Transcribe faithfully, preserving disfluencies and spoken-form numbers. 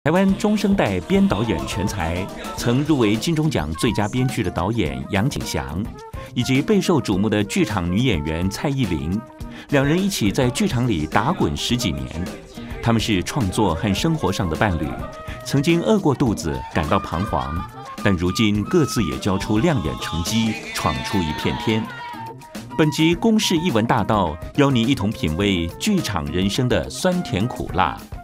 台湾中生代编导演全才，曾入围金钟奖最佳编剧的导演杨景祥，以及备受瞩目的剧场女演员蔡依林，两人一起在剧场里打滚十几年。他们是创作和生活上的伴侣，曾经饿过肚子，感到彷徨，但如今各自也交出亮眼成绩，闯出一片天。本集公视艺文大道，邀您一同品味剧场人生的酸甜苦辣。